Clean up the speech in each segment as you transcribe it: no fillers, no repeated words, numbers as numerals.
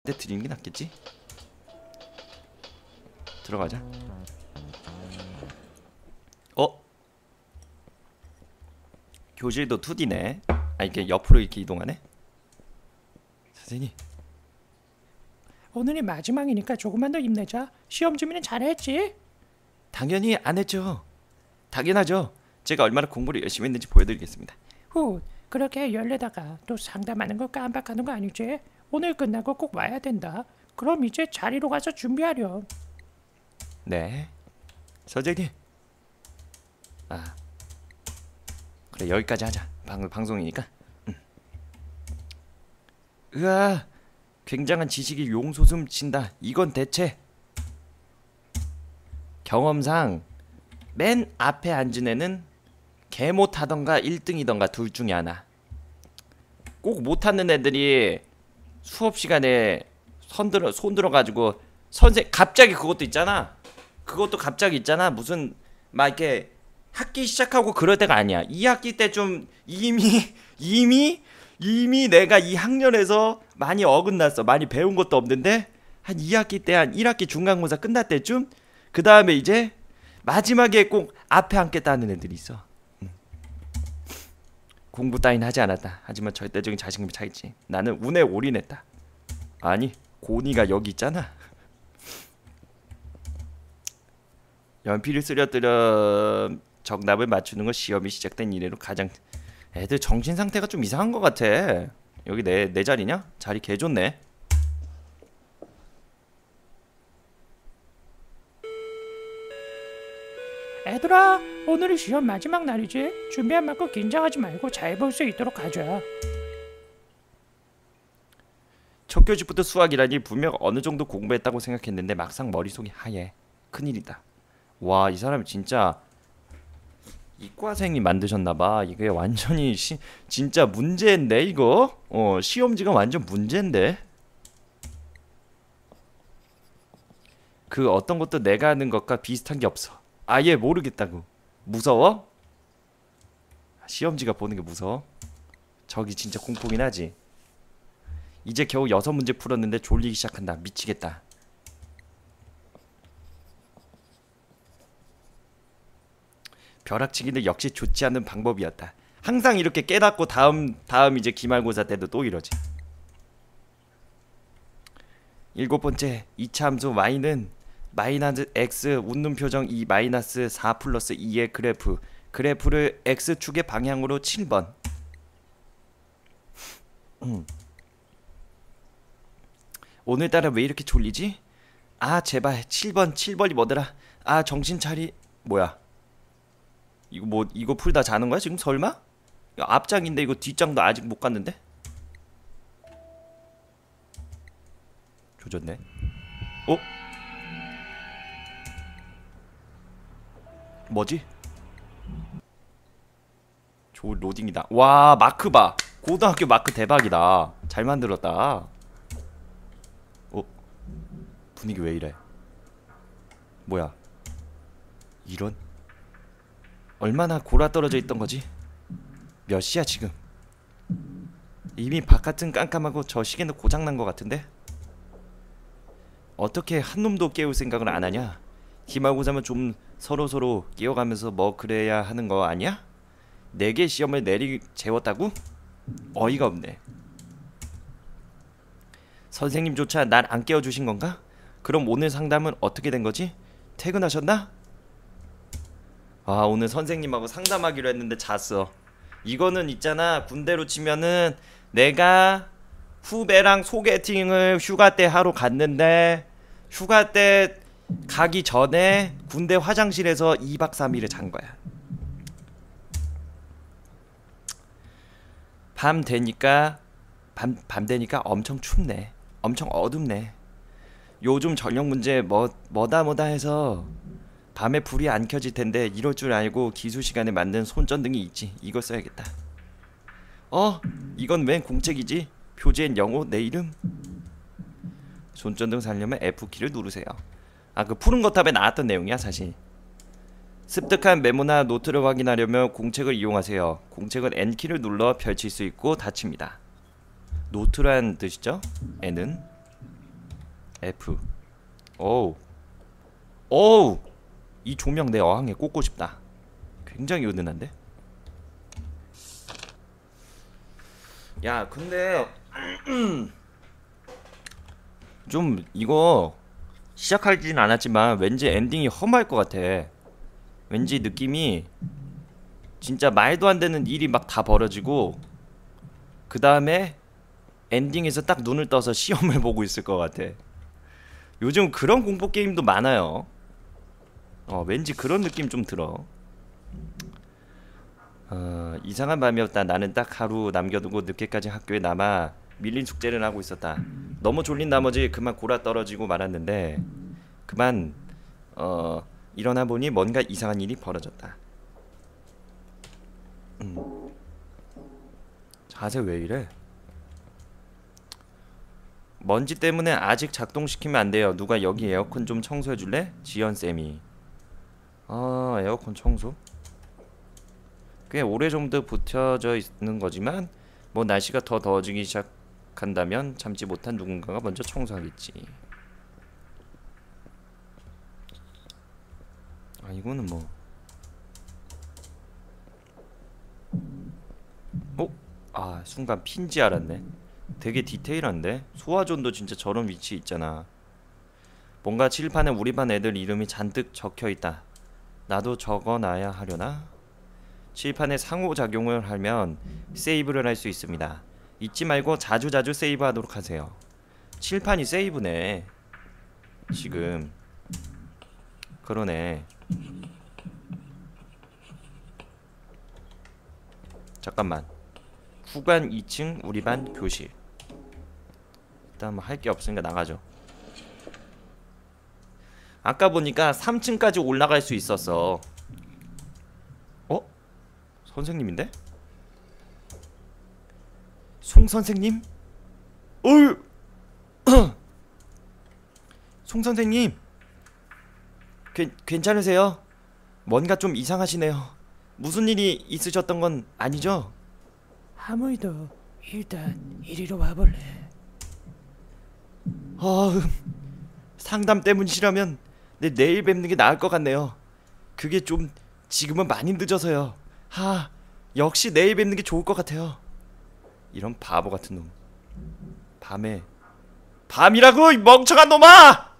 때 드리는 게 낫겠지? 들어가자. 교실도 2D네. 아, 이렇게 옆으로 이렇게 이동하네. 선생님, 오늘이 마지막이니까 조금만 더 힘내자. 시험 준비는 잘했지? 당연히 안 했죠. 당연하죠. 제가 얼마나 공부를 열심히 했는지 보여드리겠습니다. 그렇게 열내다가 또 상담하는 거 깜빡하는 거 아니지? 오늘 끝나고 꼭 와야 된다. 그럼 이제 자리로 가서 준비하렴. 네, 선생님. 아, 그래, 여기까지 하자. 방송이니까. 으아, 굉장한 지식이 용솟음친다. 이건 대체 경험상 맨 앞에 앉은 애는 개 못하던가 1등이던가 둘 중에 하나. 꼭 못하는 애들이 수업 시간에 손 들어가지고 갑자기 그것도 있잖아. 그것도 갑자기 있잖아. 무슨 막 이렇게 학기 시작하고 그럴 때가 아니야. 2학기 때 좀 이미 내가 이 학년에서 많이 어긋났어. 많이 배운 것도 없는데 한 2학기 때, 한 1학기 중간고사 끝날 때쯤, 그 다음에 이제 마지막에 꼭 앞에 앉겠다는 애들이 있어. 공부 따윈 하지 않았다. 하지만 절대적인 자신감이 차있지. 나는 운에 올인했다. 아니, 고니가 여기 있잖아. 연필을 쓰려뜨려 정답을 맞추는 건 시험이 시작된 이래로 가장. 애들 정신 상태가 좀 이상한 것 같아. 여기 내 자리냐? 자리 개 좋네. 애들아, 오늘이 시험 마지막 날이지? 준비 안 맞고 긴장하지 말고 잘 볼 수 있도록 하자. 첫 교시부터 수학이라니 분명 어느 정도 공부했다고 생각했는데 막상 머릿속이 하얘. 큰일이다. 와, 이 사람이 진짜 이과생이 만드셨나봐. 이게 완전히 진짜 문제인데 이거? 시험지가 완전 문제인데. 그 어떤 것도 내가 하는 것과 비슷한 게 없어. 아예 모르겠다고. 무서워? 시험지가 보는 게 무서워? 저기 진짜 공포긴 하지. 이제 겨우 6문제 풀었는데 졸리기 시작한다. 미치겠다. 벼락치기는 역시 좋지 않은 방법이었다. 항상 이렇게 깨닫고 다음 이제 기말고사 때도 또 이러지. 7번째, 2차 함수 y는 마이너스 x 웃는 표정 2 마이너스 4 플러스 2의 그래프를 x축의 방향으로 7번. 오늘따라 왜 이렇게 졸리지? 아, 제발 7번이 뭐더라? 아, 정신 차리. 뭐야, 이거 풀다 자는 거야 지금? 설마? 이거 앞장인데 이거 뒷장도 아직 못 갔는데? 조졌네. 뭐지? 로딩이다. 와, 마크 봐. 고등학교 마크 대박이다. 잘 만들었다. 분위기 왜 이래? 뭐야? 이런? 얼마나 골아떨어져 있던 거지? 몇 시야 지금? 이미 바깥은 깜깜하고 저 시계는 고장난 것 같은데? 어떻게 한 놈도 깨울 생각을 안 하냐? 기말고사면 좀 서로 깨워가면서 뭐 그래야 하는 거 아니야? 4개 시험을 재웠다고? 어이가 없네. 선생님조차 날 안 깨워주신 건가? 그럼 오늘 상담은 어떻게 된 거지? 퇴근하셨나? 아, 오늘 선생님하고 상담하기로 했는데 잤어. 이거는 있잖아, 군대로 치면은 내가 후배랑 소개팅을 휴가 때 하러 갔는데 휴가 때 가기 전에 군대 화장실에서 2박 3일을 잔 거야. 밤 되니까 엄청 춥네. 엄청 어둡네. 요즘 전형 문제 뭐다 해서 밤에 불이 안 켜질 텐데 이럴 줄 알고 기수 시간에 만든 손전등이 있지. 이거 써야겠다. 이건 웬 공책이지? 표지엔 영어, 내 이름. 손전등 살려면 F키를 누르세요. 아, 그 푸른 거탑에 나왔던 내용이야 사실. 습득한 메모나 노트를 확인하려면 공책을 이용하세요. 공책은 N키를 눌러 펼칠 수 있고 닫힙니다. 노트란 뜻이죠? N은 F. 오우. 오우. 이 조명 내 어항에 꽂고 싶다. 굉장히 은은한데? 야 근데 좀 이거 시작하진 않았지만 왠지 엔딩이 험할 것 같아. 왠지 느낌이 진짜 말도 안 되는 일이 막 다 벌어지고 그 다음에 엔딩에서 딱 눈을 떠서 시험을 보고 있을 것 같아. 요즘 그런 공포 게임도 많아요. 왠지 그런 느낌 좀 들어. 이상한 밤이었다. 나는 딱 하루 남겨두고 늦게까지 학교에 남아 밀린 숙제를 하고 있었다. 너무 졸린 나머지 그만 골아 떨어지고 말았는데 그만 일어나 보니 뭔가 이상한 일이 벌어졌다. 자세 왜 이래? 먼지 때문에 아직 작동시키면 안 돼요. 누가 여기 에어컨 좀 청소해 줄래? 지연쌤이. 에어컨 청소? 꽤 오래전부터 붙여져 있는 거지만 뭐 날씨가 더 더워지기 시작한다면 참지 못한 누군가가 먼저 청소하겠지. 이거는 뭐 순간 핀지 알았네. 되게 디테일한데? 소화존도 진짜 저런 위치 있잖아. 뭔가 칠판에 우리 반 애들 이름이 잔뜩 적혀있다. 나도 적어놔야 하려나? 칠판에 상호작용을 하면 세이브를 할 수 있습니다. 잊지 말고 자주자주 세이브하도록 하세요. 칠판이 세이브네. 지금 그러네. 잠깐만. 후관 2층 우리 반 교실. 일단 뭐 할 게 없으니까 나가죠. 아까 보니까 3층까지 올라갈 수 있었어. 선생님인데? 송 선생님? 송 선생님 괜찮으세요? 뭔가 좀 이상하시네요. 무슨 일이 있으셨던 건 아니죠? 아무이도 일단 이리로 와볼래. 상담 때문이시라면 내일 뵙는 게 나을 것 같네요. 그게 좀 지금은 많이 늦어서요. 역시 내일 뵙는 게 좋을 것 같아요. 이런 바보 같은 놈. 밤이라고 이 멍청한 놈아!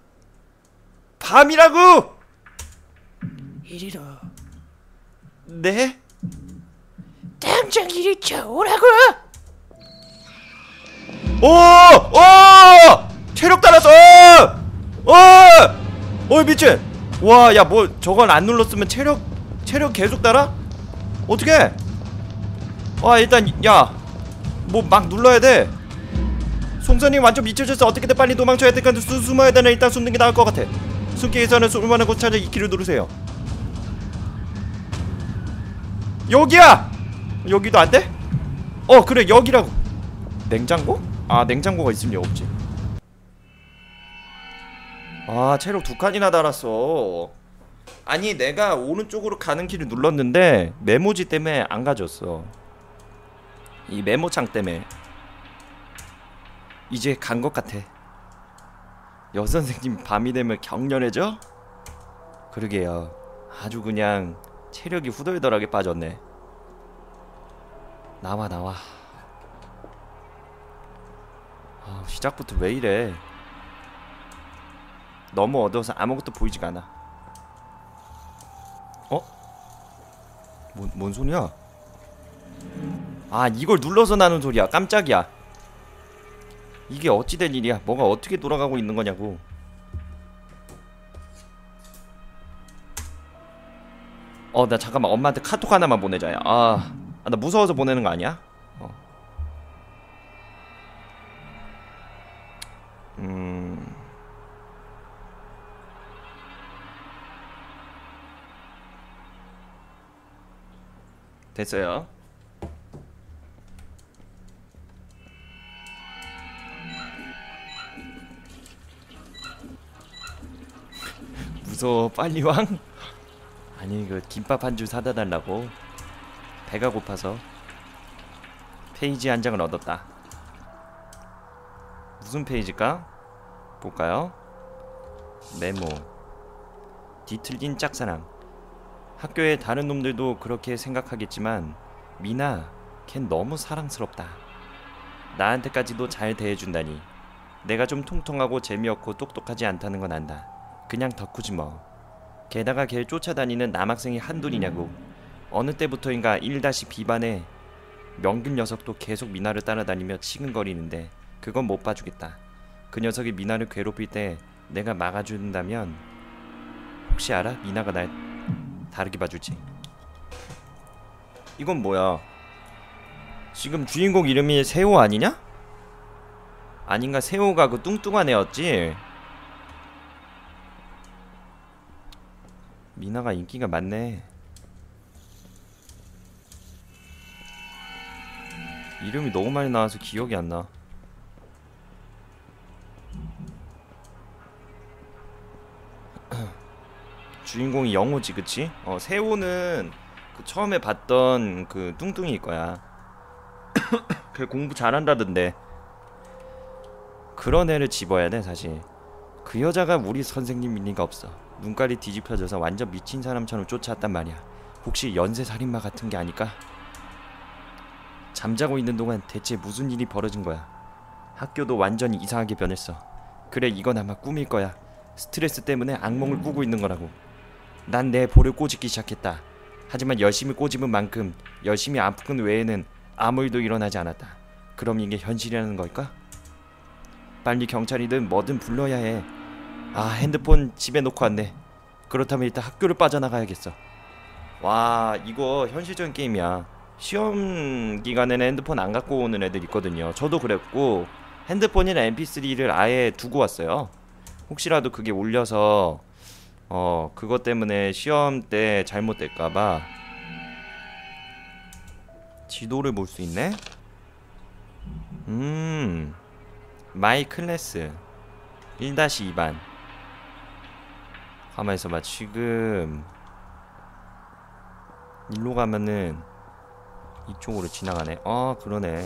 밤이라고! 이리로. 네? 당장 이리 쳐오라고! 체력 달았어! 미친! 와, 야, 뭐 저걸 안 눌렀으면 체력 계속 달아? 어떻게? 일단 야, 뭐 막 눌러야 돼. 송선님 완전 미쳐졌어. 어떻게든 빨리 도망쳐야 되니까 숨어야 되네. 일단 숨는 게 나을 것 같아. 숨기 위해서는 숨을 만한 곳 찾아 2키를 누르세요. 여기야! 여기도 안 돼? 그래 여기라고. 냉장고? 냉장고가 있으면 없지. 체력 2칸이나 달았어. 아니 내가 오른쪽으로 가는 길을 눌렀는데 메모지 때문에 안 가졌어. 이 메모창 때문에. 이제 간 것 같아. 여선생님 밤이 되면 격렬해져? 그러게요. 아주 그냥 체력이 후덜덜하게 빠졌네. 나와. 시작부터 왜 이래. 너무 어두워서 아무것도 보이지가 않아. 뭔 소리야? 이걸 눌러서 나는 소리야. 깜짝이야. 이게 어찌된 일이야. 뭐가 어떻게 돌아가고 있는 거냐고. 나 잠깐만 엄마한테 카톡 하나만 보내자. 나 무서워서 보내는 거 아니야? 됐어요. 무서워. 빨리 왕. 아니 그 김밥 한 줄 사다 달라고. 배가 고파서. 페이지 한 장을 얻었다. 무슨 페이지일까? 볼까요? 메모. 뒤틀린 짝사랑. 학교의 다른 놈들도 그렇게 생각하겠지만 미나, 걘 너무 사랑스럽다. 나한테까지도 잘 대해준다니. 내가 좀 통통하고 재미없고 똑똑하지 않다는 건 안다. 그냥 덕후지 뭐. 게다가 걔를 쫓아다니는 남학생이 한둘이냐고. 어느 때부터인가 1-B반에 명길 녀석도 계속 미나를 따라다니며 치근거리는데 그건 못 봐주겠다. 그 녀석이 미나를 괴롭힐 때 내가 막아준다면 혹시 알아? 미나가 날 다르게 봐주지. 이건 뭐야? 지금 주인공 이름이 세호 아니냐? 아닌가? 세호가 그 뚱뚱한 애였지? 미나가 인기가 많네. 이름이 너무 많이 나와서 기억이 안 나. 주인공이 영호지, 그치? 세호는 그 처음에 봤던 그 뚱뚱이일 거야. 걔 공부 잘한다던데. 그런 애를 집어야 돼, 사실. 그 여자가 우리 선생님일 리가 없어. 눈깔이 뒤집혀져서 완전 미친 사람처럼 쫓아왔단 말이야. 혹시 연쇄살인마 같은 게 아닐까? 잠자고 있는 동안 대체 무슨 일이 벌어진 거야? 학교도 완전히 이상하게 변했어. 그래, 이건 아마 꿈일 거야. 스트레스 때문에 악몽을 꾸고 있는 거라고. 난 내 볼을 꼬집기 시작했다. 하지만 열심히 꼬집은 만큼 열심히 아픈 외에는 아무 일도 일어나지 않았다. 그럼 이게 현실이라는 걸까? 빨리 경찰이든 뭐든 불러야 해. 아, 핸드폰 집에 놓고 왔네. 그렇다면 일단 학교를 빠져나가야겠어. 와, 이거 현실적인 게임이야. 시험 기간에는 핸드폰 안 갖고 오는 애들 있거든요. 저도 그랬고 핸드폰이나 mp3를 아예 두고 왔어요. 혹시라도 그게 울려서 그것 때문에 시험 때 잘못될까봐. 지도를 볼 수 있네? 마이 클래스 1-2반. 가만히 있어봐. 지금 일로 가면은 이쪽으로 지나가네. 아, 그러네.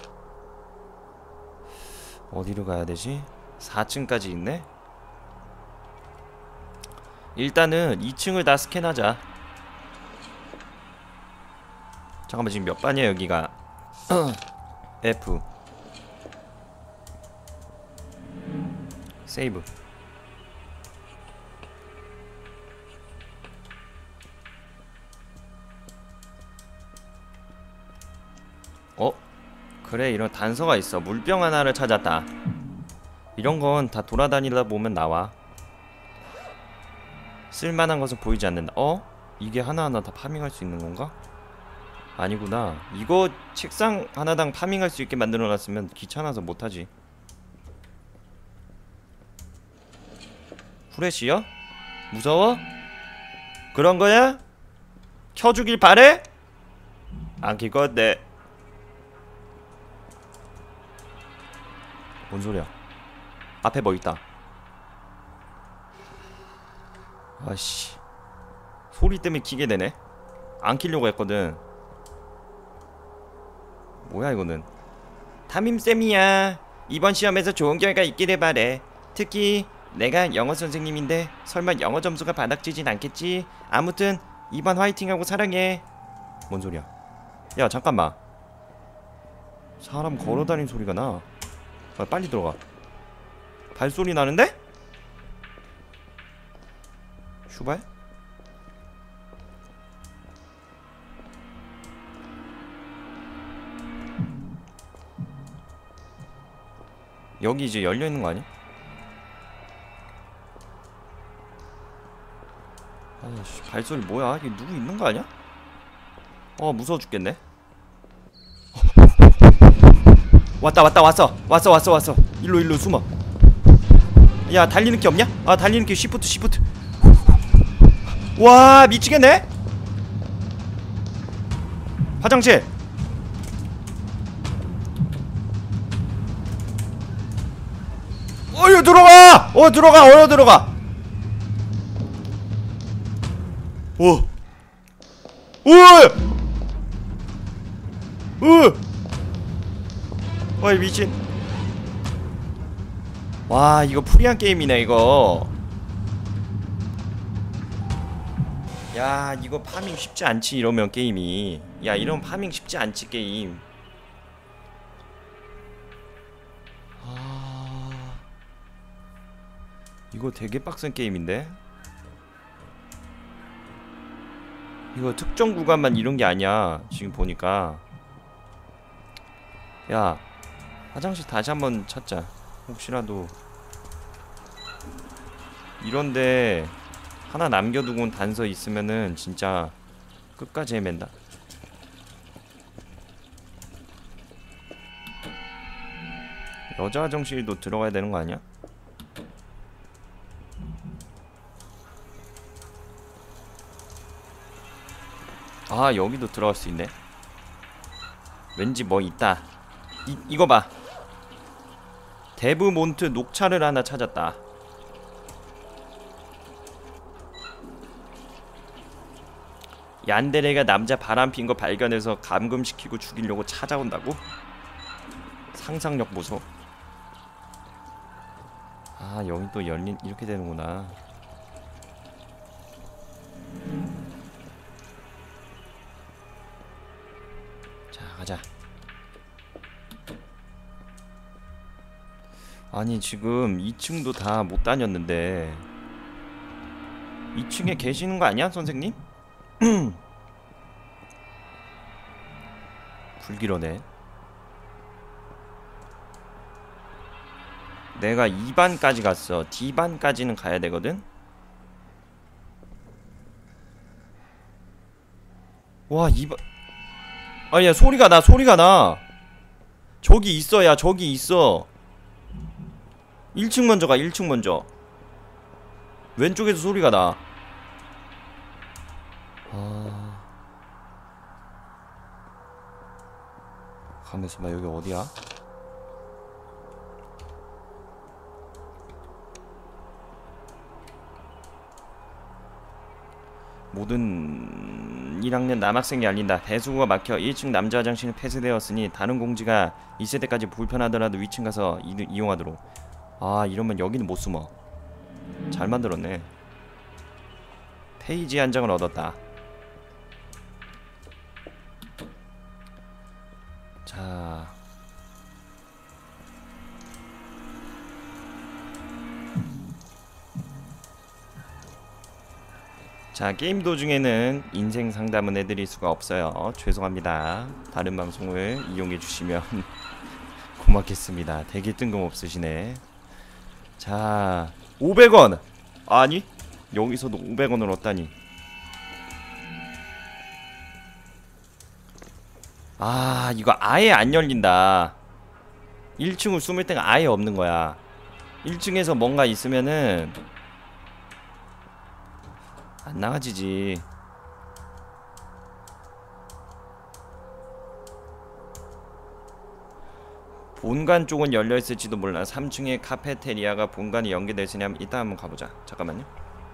어디로 가야 되지? 4층까지 있네? 일단은 2층을 다 스캔하자. 잠깐만, 지금 몇 반이야 여기가? F. 세이브. 그래, 이런 단서가 있어. 물병 하나를 찾았다. 이런 건 다 돌아다니다 보면 나와. 쓸만한 것은 보이지 않는다. 이게 하나하나 다 파밍할 수 있는 건가? 아니구나. 이거 책상 하나당 파밍할 수 있게 만들어놨으면 귀찮아서 못하지. 후레쉬요? 무서워? 그런 거야? 켜주길 바래? 안 킬 것 같네. 뭔 소리야? 앞에 뭐 있다. 아씨, 소리 때문에 키게 되네. 안 키려고 했거든. 뭐야 이거는? 담임쌤이야. 이번 시험에서 좋은 결과 있기를 바래. 특히 내가 영어 선생님인데 설마 영어 점수가 바닥지진 않겠지? 아무튼 이번 화이팅하고 사랑해. 뭔 소리야? 야, 잠깐만. 사람 걸어다니는 소리가 나. 빨리 들어가. 발소리 나는데? 슈발? 여기 이제 열려있는 거 아니야? 아이씨, 발소리 뭐야? 이게 누구 있는 거 아니야? 무서워 죽겠네. 왔어. 일로 숨어. 야, 달리는 게 없냐? 아, 달리는 게 시프트. 와, 미치겠네. 화장실. 어여 들어가. 들어가. 어이, 미친. 와, 이거 프리한 게임이네 이거. 야 이거 파밍 쉽지 않지 이러면 게임이. 야 이러면 파밍 쉽지 않지 게임. 아 이거 되게 빡센 게임인데. 이거 특정 구간만 이런 게 아니야 지금 보니까. 야 화장실 다시 한번 찾자. 혹시라도 이런데 하나 남겨두고 온 단서 있으면은 진짜 끝까지 헤맨다. 여자 화장실도 들어가야 되는 거 아니야? 아 여기도 들어갈 수 있네. 왠지 뭐 있다. 이거 봐. 데브몬트 녹차를 하나 찾았다. 얀데레가 남자 바람핀 거 발견해서 감금시키고 죽이려고 찾아온다고? 상상력 보소. 아 여기 또 열린 이렇게 되는구나. 자 가자. 아니 지금 2층도 다 못 다녔는데 2층에 계시는 거 아니야 선생님? 불길하네. 내가 2반까지 갔어. D반까지는 가야 되거든? 와 2반. 아니야 소리가 나 소리가 나. 저기 있어. 야 저기 있어. 1층 먼저 가. 1층 먼저. 왼쪽에서 소리가 나. 아... 가만있어 봐. 여기 어디야? 모든 1학년 남학생이 알린다. 배수구가 막혀 1층 남자 화장실은 폐쇄되었으니 다른 공지가 있을 때까지 불편하더라도 위층 가서 이용하도록. 아 이러면 여기는 못 숨어. 잘 만들었네. 페이지 한 장을 얻었다. 자 자, 게임 도중에는 인생 상담은 해드릴 수가 없어요. 죄송합니다. 다른 방송을 이용해 주시면 고맙겠습니다. 되게 뜬금없으시네. 자, 500원! 아니, 여기서도 500원을 얻다니. 아, 이거 아예 안 열린다. 1층을 숨을 데가 아예 없는 거야. 1층에서 뭔가 있으면은 안 나가지지. 본관 쪽은 열려있을지도 몰라. 3층에 카페테리아가 본관이 연계되어 있으냐면 이따 한번 가보자. 잠깐만요.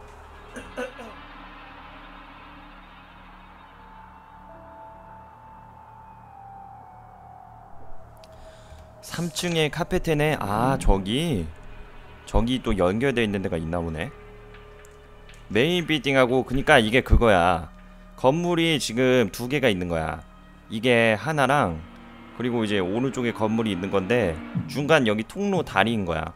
(3층에) 카페테네. 아 저기 또 연결되어 있는 데가 있나 보네. 메인 빌딩하고. 그니까 이게 그거야. 건물이 지금 2개가 있는 거야. 이게 하나랑 그리고 이제 오른쪽에 건물이 있는 건데 중간 여기 통로 다리인 거야.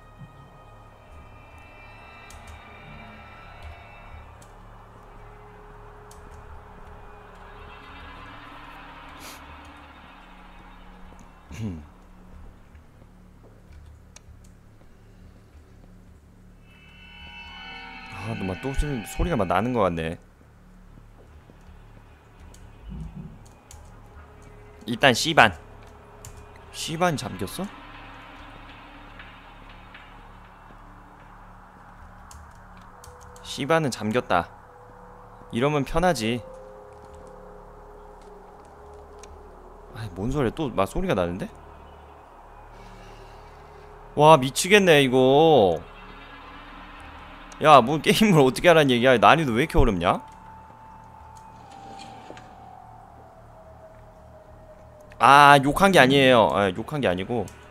아, 너 막 또 소리가 막 나는 것 같네. 일단 C반. C반 잠겼어? C반은 잠겼다. 이러면 편하지. 아이 뭔 소리야. 또 막 소리가 나는데? 와 미치겠네 이거. 야 뭐 게임을 어떻게 하라는 얘기야. 난이도 왜 이렇게 어렵냐? 아 욕한 게 아니에요. 아, 욕한 게 아니고